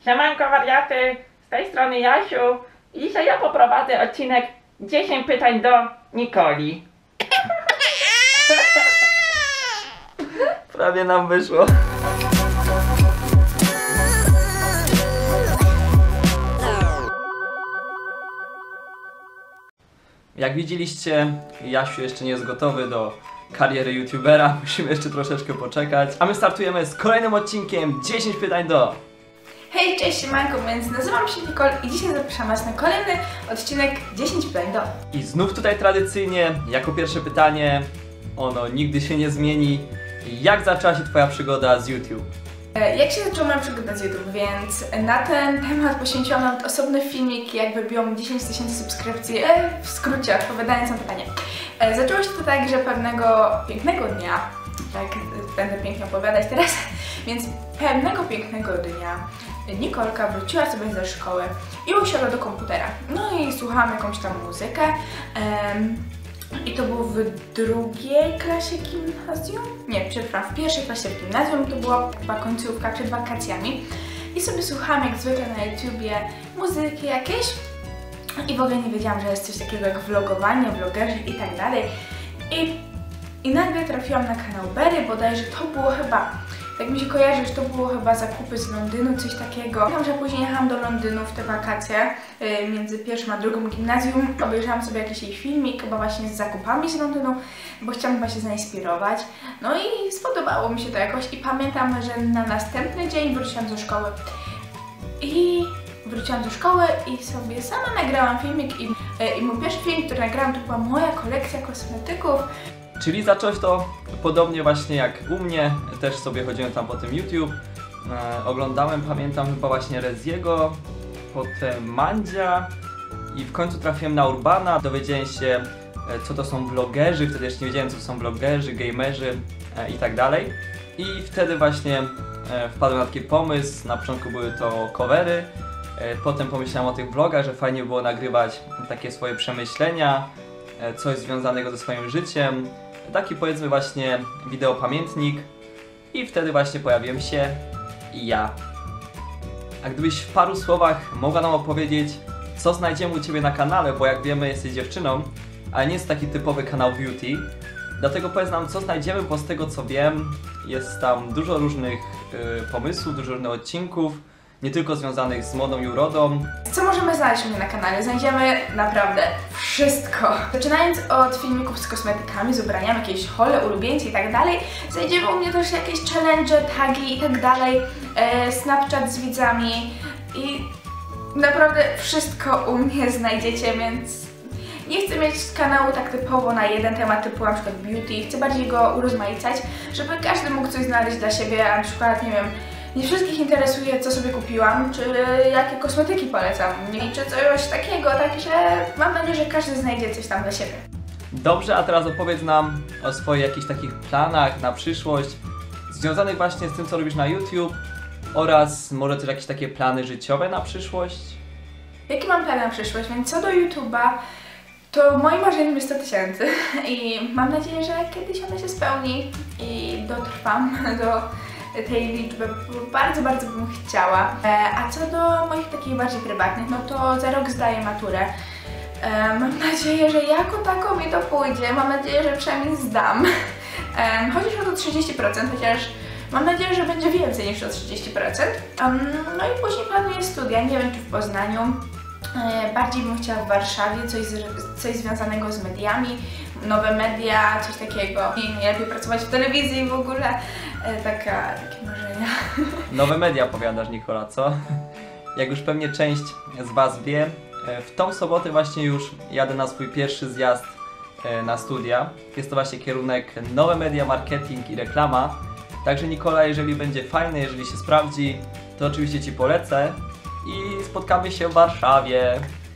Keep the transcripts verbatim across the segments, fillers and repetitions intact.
Siemanko wariaty, z tej strony Jasiu i dzisiaj ja poprowadzę odcinek dziesięć pytań do Nikoli. Prawie nam wyszło. Jak widzieliście, Jasiu jeszcze nie jest gotowy do kariery youtubera, musimy jeszcze troszeczkę poczekać. A my startujemy z kolejnym odcinkiem dziesięć pytań do... Hej, cześć, siemanko, więc nazywam się Nicole i dzisiaj zapraszam was na kolejny odcinek dziesięć pytań do... I znów tutaj tradycyjnie, jako pierwsze pytanie, ono nigdy się nie zmieni. Jak zaczęła się twoja przygoda z YouTube? Jak się zaczęła moja przygoda z YouTube, więc na ten temat poświęciłam nawet osobny filmik, jak wybiłam dziesięć tysięcy subskrypcji, w skrócie odpowiadając na pytanie. Zaczęło się to tak, że pewnego pięknego dnia, tak będę pięknie opowiadać teraz, więc pewnego pięknego dnia Nikolka wróciła sobie ze szkoły i usiadła do komputera. No i słuchałam jakąś tam muzykę. Um, I to było w drugiej klasie gimnazjum? Nie, przepraszam, w pierwszej klasie w gimnazjum, to była chyba końcówka przed wakacjami. I sobie słuchałam jak zwykle na YouTubie muzyki jakieś. I w ogóle nie wiedziałam, że jest coś takiego jak vlogowanie, vlogerzy i tak dalej. I, i nagle trafiłam na kanał Berry, bodajże to było chyba, tak mi się kojarzy, że to było chyba zakupy z Londynu, coś takiego. Wiem, że później jechałam do Londynu w te wakacje, yy, między pierwszym a drugą gimnazjum. Obejrzałam sobie jakiś jej filmik, chyba właśnie z zakupami z Londynu, bo chciałam chyba się zainspirować. No i spodobało mi się to jakoś i pamiętam, że na następny dzień wróciłam do szkoły. I wróciłam do szkoły i sobie sama nagrałam filmik i, yy, i mój pierwszy film, który nagrałam, to była moja kolekcja kosmetyków. Czyli zacząłeś to podobnie właśnie jak u mnie, też sobie chodziłem tam po tym YouTube, e, oglądałem, pamiętam chyba właśnie Reziego, potem Mandzia i w końcu trafiłem na Urbana, dowiedziałem się e, co to są vlogerzy, wtedy jeszcze nie wiedziałem co to są vlogerzy, gamerzy e, i tak dalej. I wtedy właśnie e, wpadłem na taki pomysł, na początku były to covery, e, potem pomyślałem o tych vlogach, że fajnie było nagrywać takie swoje przemyślenia, e, coś związanego ze swoim życiem. Taki powiedzmy właśnie wideo pamiętnik i wtedy właśnie pojawiłem się i ja. A gdybyś w paru słowach mogła nam opowiedzieć, co znajdziemy u Ciebie na kanale, bo jak wiemy jesteś dziewczyną, ale nie jest taki typowy kanał beauty. Dlatego powiedz nam, co znajdziemy, bo z tego co wiem jest tam dużo różnych y, pomysłów, dużo różnych odcinków, nie tylko związanych z modą i urodą. Co możemy znaleźć u mnie na kanale? Znajdziemy naprawdę wszystko. Zaczynając od filmików z kosmetykami, z ubraniami, jakieś hole, ulubieńcy i tak dalej, znajdziemy u mnie też jakieś challenge, tagi i tak dalej, e, Snapchat z widzami i naprawdę wszystko u mnie znajdziecie, więc nie chcę mieć kanału tak typowo na jeden temat, typu na przykład beauty, chcę bardziej go urozmaicać, żeby każdy mógł coś znaleźć dla siebie, a na przykład, nie wiem, nie wszystkich interesuje, co sobie kupiłam, czy jakie kosmetyki polecam, i czy coś takiego, także mam nadzieję, że każdy znajdzie coś tam dla siebie. Dobrze, a teraz opowiedz nam o swoich jakichś takich planach na przyszłość, związanych właśnie z tym, co robisz na YouTube oraz może też jakieś takie plany życiowe na przyszłość? Jakie mam plany na przyszłość? Więc co do YouTube'a, to moim marzeniem jest sto tysięcy i mam nadzieję, że kiedyś ona się spełni i dotrwam do tej liczby, bo bardzo, bardzo bym chciała. A co do moich takich bardziej prywatnych, no to za rok zdaję maturę. Mam nadzieję, że jako tako mi to pójdzie, mam nadzieję, że przynajmniej zdam. Chociaż o to trzydzieści procent, chociaż mam nadzieję, że będzie więcej niż o trzydzieści procent. No i później planuję studia, nie wiem czy w Poznaniu. Bardziej bym chciała w Warszawie, coś, z, coś związanego z mediami, nowe media, coś takiego. I najlepiej pracować w telewizji w ogóle. Taka, takie marzenia. Nowe media powiadasz, Nikola, co? Jak już pewnie część z Was wie, w tą sobotę właśnie już jadę na swój pierwszy zjazd na studia. Jest to właśnie kierunek nowe media, marketing i reklama. Także Nikola, jeżeli będzie fajne, jeżeli się sprawdzi, to oczywiście Ci polecę i spotkamy się w Warszawie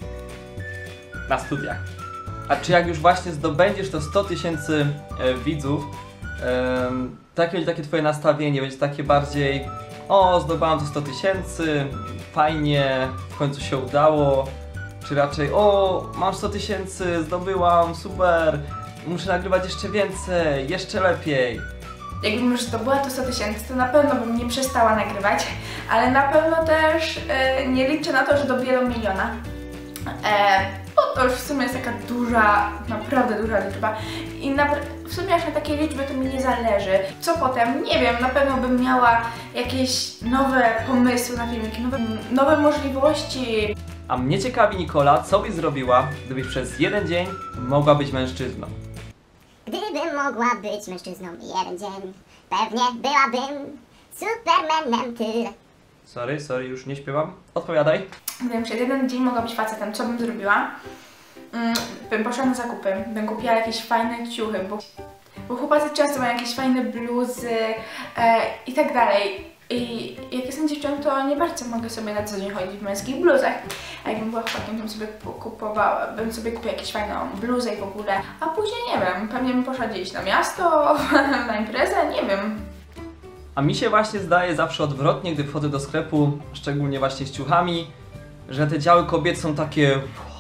na studiach. A czy jak już właśnie zdobędziesz to sto tysięcy widzów, um, takie będzie takie Twoje nastawienie, będzie takie bardziej o, zdobyłam to sto tysięcy, fajnie, w końcu się udało, czy raczej o, mam sto tysięcy, zdobyłam, super, muszę nagrywać jeszcze więcej, jeszcze lepiej. Jakbym już zdobyła to sto tysięcy, to na pewno bym nie przestała nagrywać, ale na pewno też e, nie liczę na to, że dobiję do miliona. E, bo to już w sumie jest taka duża, naprawdę duża liczba i na, w sumie aż na takiej liczby to mi nie zależy. Co potem? Nie wiem, na pewno bym miała jakieś nowe pomysły na filmiki, nowe, nowe możliwości. A mnie ciekawi, Nikola, co byś zrobiła, gdybyś przez jeden dzień mogła być mężczyzną? Gdybym mogła być mężczyzną jeden dzień, pewnie byłabym Supermanem, tyle. Sorry, sorry, już nie śpiewam. Odpowiadaj. Gdybym przez jeden dzień mogła być facetem, co bym zrobiła? Mm, bym poszła na zakupy, bym kupiła jakieś fajne ciuchy, bo, bo chłopacy często mają jakieś fajne bluzy e, i tak dalej. I jak jestem dziewczyną, to nie bardzo mogę sobie na co dzień chodzić w męskich bluzach. A jakbym była chłopakiem, to bym sobie kupowała, bym sobie kupiła jakąś fajną bluzę i w ogóle. A później nie wiem, pewnie bym poszła gdzieś na miasto, na imprezę, nie wiem. A mi się właśnie zdaje zawsze odwrotnie, gdy wchodzę do sklepu, szczególnie właśnie z ciuchami, że te działy kobiet są takie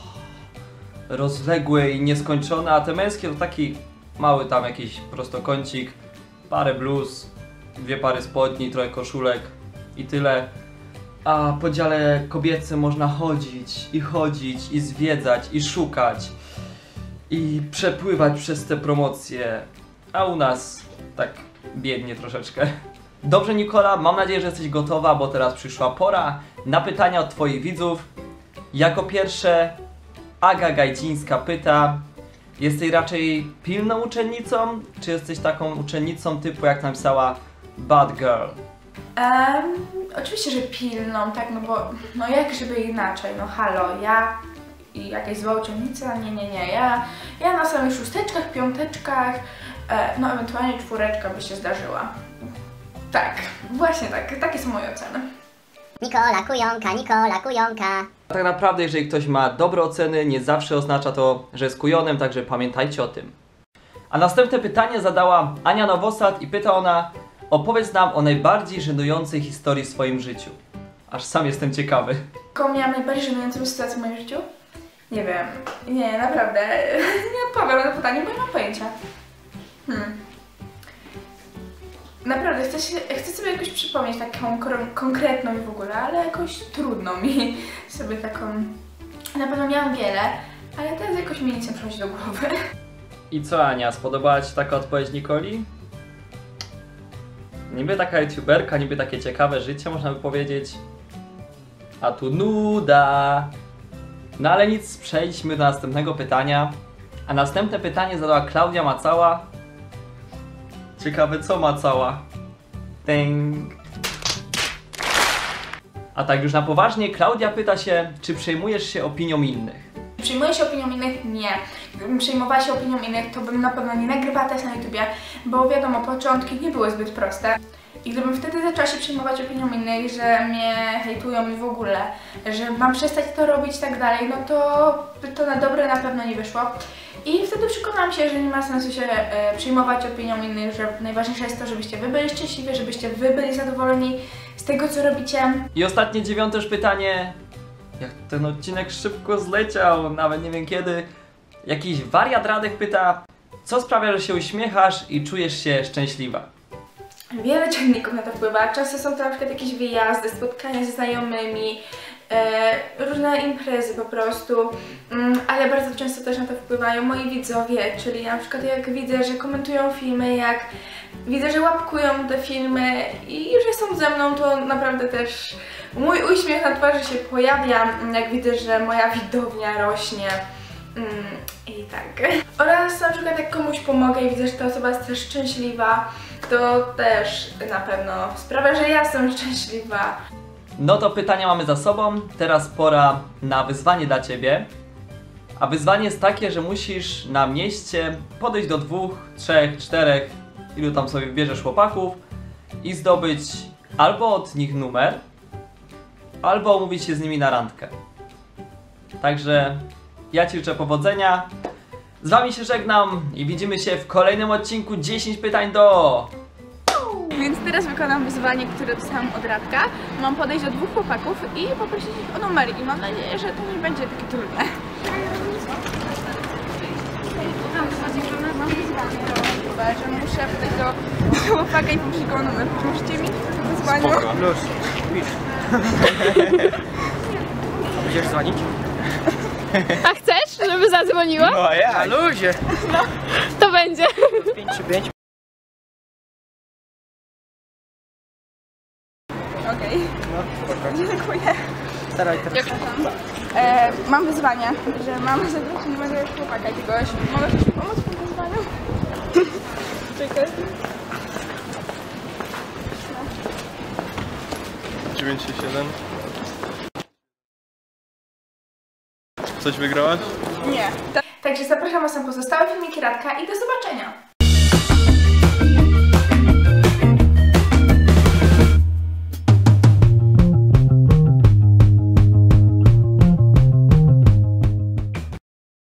rozległe i nieskończone, a te męskie to taki mały tam jakiś prostokącik, parę bluz, dwie pary spodni, trochę koszulek i tyle. A po dziale kobiecym można chodzić i chodzić i zwiedzać i szukać i przepływać przez te promocje, a u nas tak biednie troszeczkę. Dobrze, Nikola, mam nadzieję, że jesteś gotowa, bo teraz przyszła pora na pytania od twoich widzów. Jako pierwsze Aga Gajdzińska pyta: jesteś raczej pilną uczennicą, czy jesteś taką uczennicą typu, jak napisała, bad girl? Um, oczywiście, że pilną, tak, no bo no jak żeby inaczej, no halo, ja i jakaś zła uczennica, nie, nie, nie, ja, ja na samych szósteczkach, piąteczkach, e, no ewentualnie czwóreczka by się zdarzyła. Tak, właśnie tak, takie są moje oceny. Nikola Kujonka, Nikola Kujonka. Tak naprawdę, jeżeli ktoś ma dobre oceny, nie zawsze oznacza to, że jest kujonem, także pamiętajcie o tym. A następne pytanie zadała Ania Nowosad i pyta ona: opowiedz nam o najbardziej żenującej historii w swoim życiu. Aż sam jestem ciekawy. Jaką miałam najbardziej żenującą sytuację w moim życiu? Nie wiem, nie, naprawdę, nie odpowiem na to pytanie, bo nie mam pojęcia. Hmm. Naprawdę, chcę, się, chcę sobie jakoś przypomnieć taką konkretną w ogóle, ale jakoś trudno mi sobie taką... Na pewno miałam wiele, ale teraz jakoś mi nic nie przychodzi do głowy. I co, Ania, spodobała ci taka odpowiedź Nikoli? Niby taka youtuberka, niby takie ciekawe życie, można by powiedzieć. A tu nuda. No ale nic, przejdźmy do następnego pytania. A następne pytanie zadała Klaudia Macała. Ciekawe, co Macała? Ding. A tak już na poważnie, Klaudia pyta się, czy przejmujesz się opinią innych? Przejmuję się opinią innych? Nie. Gdybym przejmowała się opinią innych, to bym na pewno nie nagrywała też na YouTubie, bo wiadomo, początki nie były zbyt proste. I gdybym wtedy zaczęła się przejmować opinią innych, że mnie hejtują i w ogóle, że mam przestać to robić i tak dalej, no to by to na dobre na pewno nie wyszło. I wtedy przekonałam się, że nie ma sensu się e, przejmować opinią innych, że najważniejsze jest to, żebyście wy byli szczęśliwi, żebyście wy byli zadowoleni z tego, co robicie. I ostatnie, dziewiąte już pytanie. Jak ten odcinek szybko zleciał, nawet nie wiem kiedy. Jakiś wariat Radek pyta, co sprawia, że się uśmiechasz i czujesz się szczęśliwa? Wiele czynników na to wpływa. Często są to na przykład jakieś wyjazdy, spotkania ze znajomymi, e, różne imprezy po prostu, mm, ale bardzo często też na to wpływają moi widzowie, czyli na przykład jak widzę, że komentują filmy, jak widzę, że łapkują te filmy i że są ze mną, to naprawdę też mój uśmiech na twarzy się pojawia, jak widzę, że moja widownia rośnie. Mm, I tak. Oraz na przykład jak komuś pomogę i widzę, że ta osoba jest też szczęśliwa, to też na pewno sprawia, że ja jestem szczęśliwa. No to pytania mamy za sobą, teraz pora na wyzwanie dla Ciebie. A wyzwanie jest takie, że musisz na mieście podejść do dwóch, trzech, czterech, ilu tam sobie wybierzesz chłopaków i zdobyć albo od nich numer, albo umówić się z nimi na randkę. Także ja Ci życzę powodzenia. Z Wami się żegnam i widzimy się w kolejnym odcinku dziesięć pytań do... Więc teraz wykonam wyzwanie, które dostałam od Radka. Mam podejść do dwóch chłopaków i poprosić ich o numery i mam nadzieję, że to nie będzie takie trudne. Chyba, że muszę podejść do chłopaka i poprosić go o numer. Możecie mi wyzwanie? Plus, pisz. Będziesz dzwonić? A chcesz, żeby zadzwoniła? No ja. Na luzie. To będzie. pięć trzy pięć. Okej, No, dziękuję. staraj teraz. E, mam wyzwanie, że mam zagrać numer chłopaka jakiegoś. Możesz mi pomóc w tym wyzwaniu? Czekaj. dziewięć siedem. Coś wygrałaś? Nie. Także zapraszam Was na pozostałe filmiki Radka i do zobaczenia.